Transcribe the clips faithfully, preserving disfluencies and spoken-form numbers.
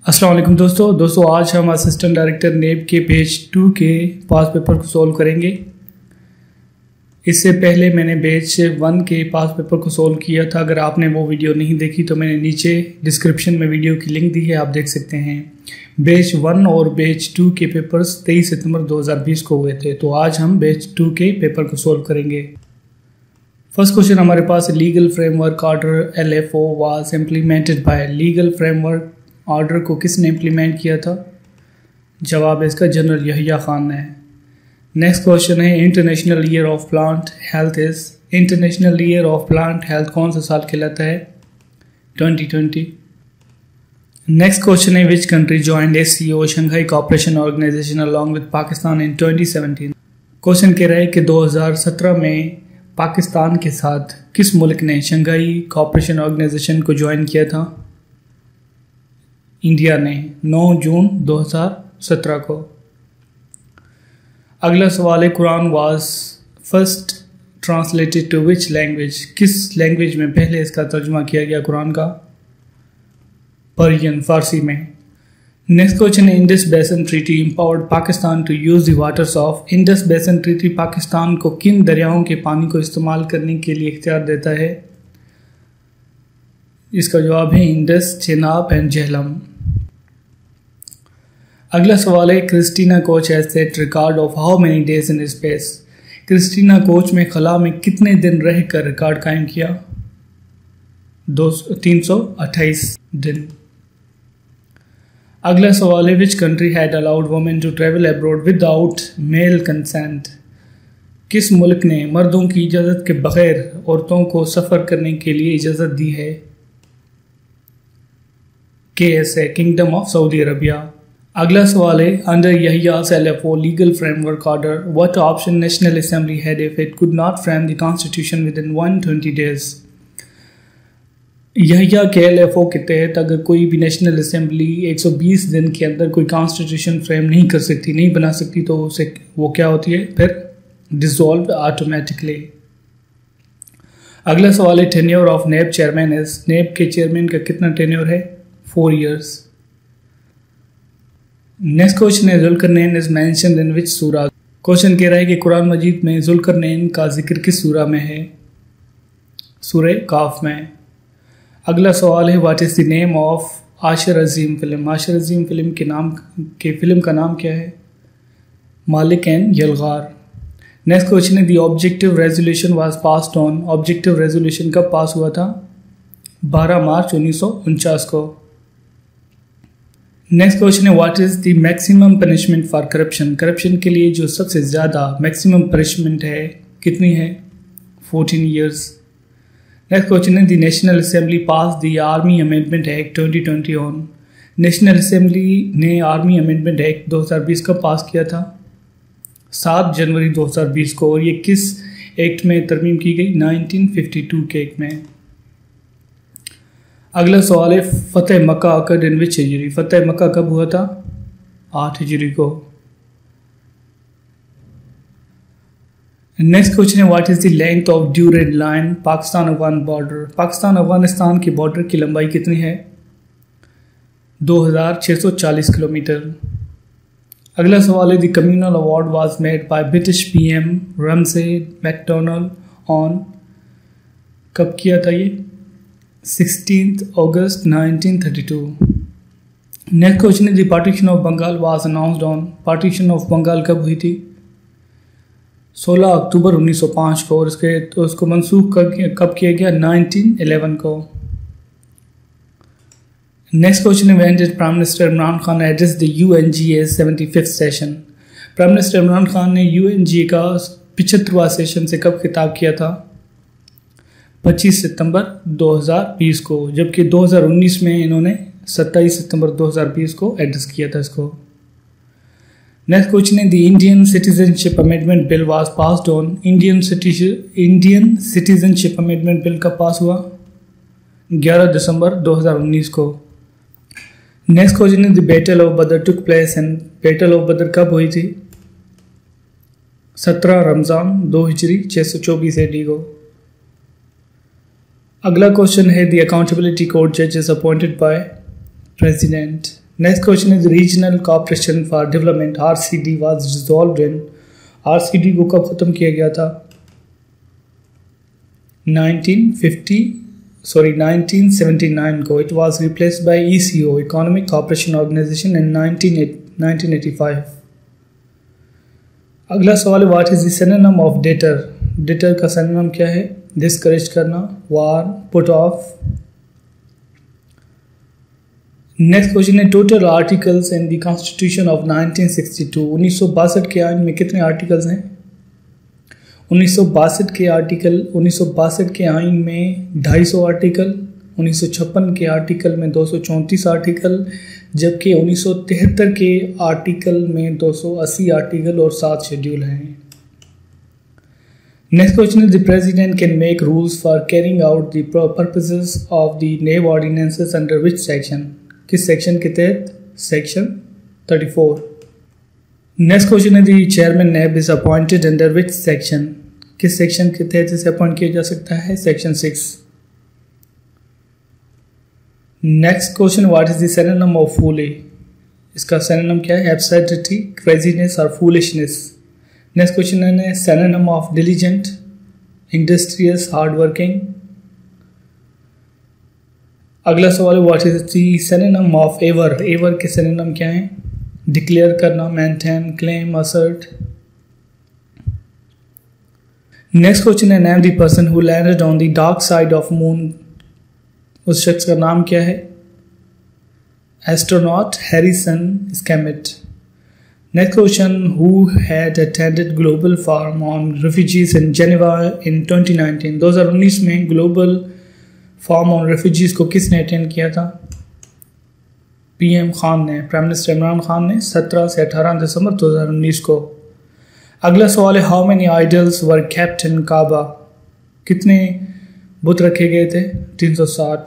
अस्सलाम वालेकुम दोस्तों दोस्तों आज हम असिस्टेंट डायरेक्टर नेब के पेज टू के पास पेपर को सॉल्व करेंगे। इससे पहले मैंने पेज वन के पास पेपर को सॉल्व किया था। अगर आपने वो वीडियो नहीं देखी तो मैंने नीचे डिस्क्रिप्शन में वीडियो की लिंक दी है, आप देख सकते हैं। पेज वन और पेज टू के पेपर्स तेईस सितंबर दो हज़ार बीस को हुए थे। तो आज हम पेज टू के पेपर को सॉल्व करेंगे। फर्स्ट क्वेश्चन हमारे पास legal framework order L F O was implemented by. Legal framework order को किसने इम्प्लीमेंट किया था? जवाब है इसका जनरल यहिया खान ने। नेक्स्ट क्वेश्चन है international year of plant health is. International year of plant health कौन सा साल कहलाता है? Twenty twenty. नेक्स्ट क्वेश्चन है which country joined S C O Shanghai cooperation organisation along with Pakistan in twenty seventeen. Question कह रहा है कि दो हज़ार सत्रह में पाकिस्तान के साथ किस मुल्क ने शंघाई कोऑपरेशन ऑर्गेनाइजेशन को ज्वाइन किया था? इंडिया ने नौ जून दो हज़ार सत्रह को। अगला सवाल है Quran was first translated to which language. किस लैंग्वेज में पहले इसका तर्जुमा किया गया कुरान का? पर्शियन, फारसी में। नेक्स्ट क्वेश्चन है Indus basin treaty empowered Pakistan to use the waters of. Indus basin treaty Pakistan को किन दरियाओं के पानी को इस्तेमाल करने के लिए इख्तियार देता है? इसका जवाब है इंडस, चेनाब एंड झेलम। अगला सवाल है Christina Koch has set record of how many days in space. Christina Koch में खला में कितने दिन रहकर रिकॉर्ड कायम किया? दो तीन सौ अट्ठाईस दिन। अगला सवाल है which country had allowed women to travel abroad without male consent. किस मुल्क ने मर्दों की इजाज़त के बगैर औरतों को सफ़र करने के लिए इजाज़त दी है? K S A, kingdom of Saudi Arabia. अगला सवाल है under Yahya's L F O legal framework order what option national assembly had if it could not frame the constitution within one hundred twenty days. Yahya के L F ओ के तहत अगर कोई भी national assembly एक सौ बीस दिन के अंदर कोई कॉन्स्टिट्यूशन फ्रेम नहीं कर सकती, नहीं बना सकती, तो उसे वो क्या होती है? फिर डिसॉल्व ऑटोमेटिकली। अगला सवाल है tenure of NAB chairman is. NAB के चेयरमैन का कितना टेन्योर है? Four years. नेक्स्ट क्वेश्चन है Zulqarnain is mentioned in which surah. Question कह रहा है कि कुरान मजीद में जुल्करनैन का जिक्र किस सूरा में है? सूरह काफ में। अगला सवाल है what is the name of Ashir Azeem film. Ashir Azeem film के नाम के फिल्म का नाम क्या है? मालिक एंड यलगार। नेक्स्ट क्वेश्चन है the objective resolution was passed on. Objective resolution कब पास हुआ था? बारह मार्च उन्नीस सौ उनचास को। नेक्स्ट क्वेश्चन है what is the maximum punishment for corruption. Corruption के लिए जो सबसे ज़्यादा मैक्सिमम पनिशमेंट है कितनी है? Fourteen years. नेक्स्ट क्वेश्चन है the national assembly pass the army amendment act twenty twenty on. National assembly ने आर्मी अमेंडमेंट एक्ट दो हज़ार बीस कब पास किया था? सात जनवरी दो हज़ार बीस को। और ये किस एक्ट में तरमीम की गई? नाइनटीन फिफ्टी टू के एक्ट में। अगला सवाल है फतेह मक्का अकर्ड इन विच हिजरी। फतेह मक्का कब हुआ था? आठ हिजरी को। नेक्स्ट क्वेश्चन है what is the length of durand line Pakistan Afghan border. Pakistan Afghanistan की बॉर्डर की लंबाई कितनी है? दो हज़ार छः सौ चालीस किलोमीटर। अगला सवाल है the communal award was made by British P M Ramsay MacDonald on. कब किया था ये? Sixteenth August nineteen thirty two. Next question है the partition of Bengal was announced on. Partition of Bengal कब हुई थी? सोलह अक्टूबर उन्नीस सौ पाँच को। और इसके तो उसको मनसूख कब किया गया? नाइनटीन इलेवन को। नेक्स्ट क्वेश्चन है when did prime minister Imran Khan address the U N G A seventy fifth session. Prime minister Imran Khan ने यू एन जी ए का पिछहत्तरवां सेशन से कब खिताब किया था? पच्चीस सितंबर दो हज़ार बीस को। जबकि दो हज़ार उन्नीस में इन्होंने सत्ताईस सितंबर दो हज़ार बीस को एड्रेस किया था इसको। नेक्स्ट क्वेश्चन है the Indian citizenship amendment bill was passed on. Indian Indian citizenship amendment bill कब पास हुआ? ग्यारह दिसंबर दो हज़ार उन्नीस को। नेक्स्ट क्वेश्चन है the battle of Badr took place and. Battle of Badr कब हुई थी? सत्रह रमज़ान दो हिजरी छः सौ चौबीस ए डी को। अगला क्वेश्चन है द अकाउंटेबिलिटी कोर्ट जज is appointed by president. Next question is regional corporation for development R C D was dissolved in, R C D को कब ख़त्म किया गया था? Nineteen fifty sorry nineteen seventy nine को। It was replaced by E C O economic corporation organisation in nineteen eighty five. अगला सवाल है what is the synonym of deter, deter का सिनोनिम क्या है? डिस्करेज करना, ward, put off. Next question है total articles in the constitution of nineteen sixty two, उन्नीस सौ बासठ के आइन में कितने आर्टिकल्स हैं? उन्नीस सौ बासठ के आर्टिकल उन्नीस सौ बासठ के आइन में ढाई सौ आर्टिकल, उन्नीस सौ छप्पन के आर्टिकल में दो सौ चौंतीस आर्टिकल, जबकि उन्नीस सौ तिहत्तर के आर्टिकल में दो सौ अस्सी आर्टिकल और सात शेड्यूल हैं। Next question is the president can make rules for carrying out the purposes of the NAB ordinances under which section, किस सेक्शन के तहत? Section thirty four. Next question है the chairman NAB is appointed under which section, किस section के तहत इसे appoint किया जा सकता है? Section six. Next question what is the synonym of folly, इसका सिनोनिम क्या है? एब्सर्डिटी, क्रेजीनेस और फूलिशनेस। नेक्स्ट क्वेश्चन है synonym of diligent, industrious, hard working. अगला सवाल है what is the synonym of aver, aver के सिनोनिम क्या है? डिक्लेयर करना, maintain, claim, assert. Next question है name the person who landed on the dark side of moon, उस शख्स का नाम क्या है? Astronaut Harrison Schmitt. Next question who had attended global forum on refugees in Geneva in twenty nineteen, दो हज़ार उन्नीस में ग्लोबल फोरम ऑन रेफ्यूजीज को किसने अटेंड किया था? पीएम खान ने, प्राइम मिनिस्टर इमरान खान ने सत्रह से अठारह दिसंबर दो हज़ार उन्नीस को। अगला सवाल है how many idols were kept in Kaaba, कितने बुत रखे गए थे? तीन सौ साठ।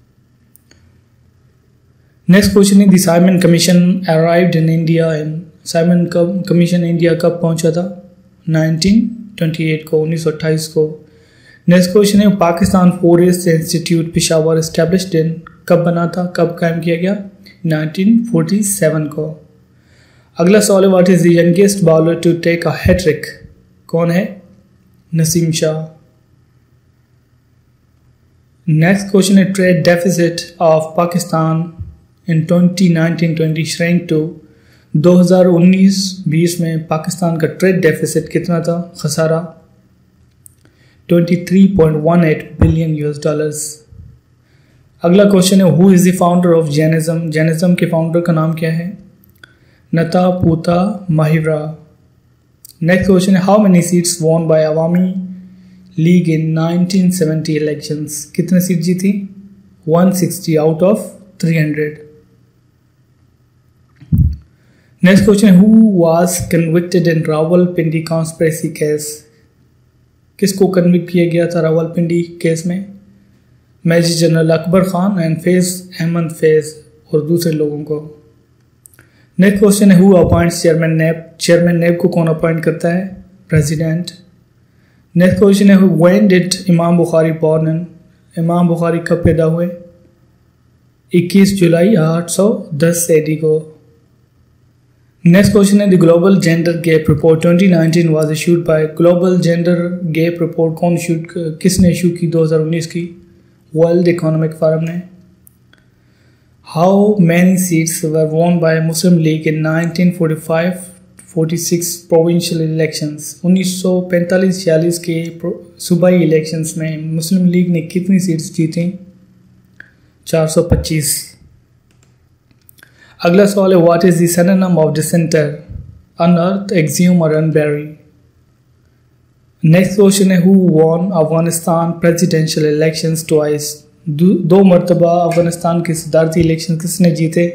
नेक्स्ट क्वेश्चन है the Simon commission arrived in India in, Simon commission India कब पहुंचा था? नाइनटीन ट्वेंटी एट को, उन्नीस सौ अट्ठाईस को। नेक्स्ट क्वेश्चन है Pakistan forest institute Peshawar established in, कब बना था, कब कायम किया गया? नाइनटीन फोर्टी सेवन को। अगला सवाल है what is the youngest bowler to take a hat-trick, कौन है? नसीम शाह। नेक्स्ट क्वेश्चन है trade deficit of Pakistan in twenty nineteen twenty shrank to, दो हज़ार उन्नीस बीस में पाकिस्तान का ट्रेड डेफिसिट कितना था? खसारा तेईस पॉइंट एक आठ बिलियन यूएस डॉलर्स। अगला क्वेश्चन है who is the founder of Jainism, Jainism के फाउंडर का नाम क्या है? Nataputta Mahavira. Next question है how many seats won by Awami League in nineteen seventy elections, कितने सीट जीती? एक सौ साठ आउट ऑफ तीन सौ। नेक्स्ट क्वेश्चन है who was convicted in Rawalpindi conspiracy case, किसको कन्विक्ट किया गया था रावलपिंडी केस में? Major general Akbar Khan and Faiz Ahmed Faiz और दूसरे लोगों को। नेक्स्ट क्वेश्चन है who appoints chairman NAB, chairman NAB को कौन अपॉइंट करता है? प्रेसिडेंट। नेक्स्ट क्वेश्चन है when did Imam Bukhari born, इमाम बुखारी कब पैदा हुए? इक्कीस जुलाई आठ सौ दस एडी को। नेक्स्ट क्वेश्चन है the global gender gap report twenty nineteen was issued by, global gender gap report कौन इशू किसने इशू की दो हज़ार उन्नीस की? वर्ल्ड इकोनॉमिक फोरम ने। How many seats were won by Muslim League in nineteen forty five forty six provincial elections, उन्नीस सौ पैंतालीस छियालीस के सूबाई इलेक्शंस में मुस्लिम लीग ने कितनी सीट्स जीती? चार सौ पच्चीस। अगला सवाल है what is the synonym of disinter, unearth, exhume और अनबैरी। नेक्स्ट क्वेश्चन है who won Afghanistan presidential elections twice, दो मरतबा अफगानिस्तान के सदारती इलेक्शन किसने जीते?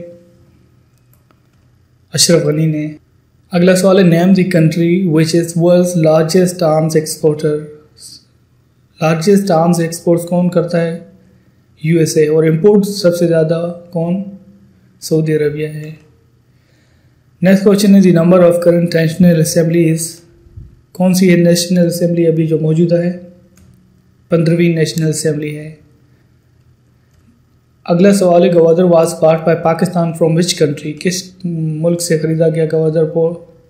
अशरफ गनी ने। अगला सवाल है name the country which is world's largest arms exporter, largest arms exports कौन करता है? यूएसए। और इंपोर्ट सबसे ज़्यादा कौन? सऊदी अरबिया है। नेक्स्ट क्वेश्चन है the number of current national assemblies, कौन सी है नेशनल असेंबली अभी जो मौजूदा है? पंद्रहवीं नेशनल असेंबली है। अगला सवाल है Gwadar was bought by Pakistan from which country, किस मुल्क से ख़रीदा गया गवादर को?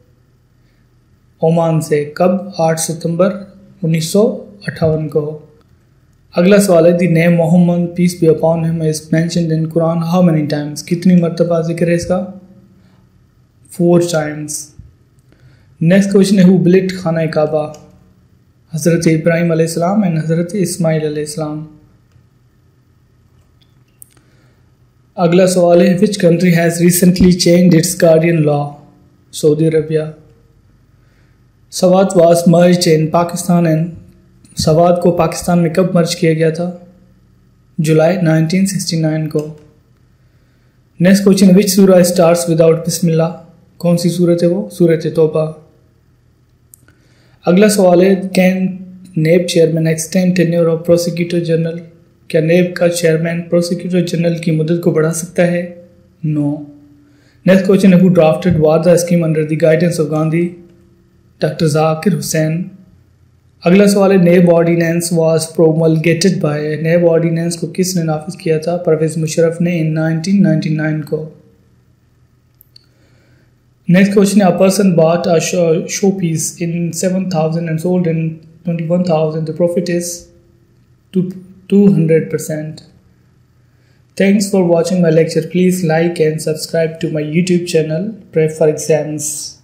ओमान से। कब? आठ सितंबर उन्नीस सौ अट्ठावन को। अगला सवाल है the name Muhammad peace be upon him is mentioned in Quran how many times, कितनी मरतबा जिक्र है इसका? Four times. नेक्स्ट क्वेश्चन है हु बिल्ट खाना काबा, हज़रत इब्राहिम अलैहिस्सलाम एंड हज़रत इस्माइल अलैहिस्सलाम। अगला सवाल है which country has recently changed its guardian law, Saudi Arabia. Swat was merged in Pakistan and Swat को पाकिस्तान में कब मर्ज किया गया था? जुलाई नाइनटीन सिक्सटी नाइन को। Next question which surah starts without बिस्मिल्लाह, कौन सी सूरत है वो? सूरत तौबा। अगला सवाल है can NAB chairman extend tenure of prosecutor general, क्या नेब का चेयरमैन प्रोसिक्यूटर जनरल की मुद्दत को बढ़ा सकता है? नो। नेक्स्ट क्वेश्चन है who drafted Wardha scheme under the guidance of Gandhi, doctor Zakir Hussain. अगला सवाल है NAB ordinance was promulgated by, NAB ordinance को किसने नाफिज किया था? परवेज मुशर्रफ ने इन नाइनटीन नाइंटी नाइन को। नेक्स्ट क्वेश्चन है a person bought a shoe piece in seven thousand and sold in twenty one thousand, the profit is two hundred percent. Thanks for watching my lecture. Please like and subscribe to my YouTube channel Prep for Exams.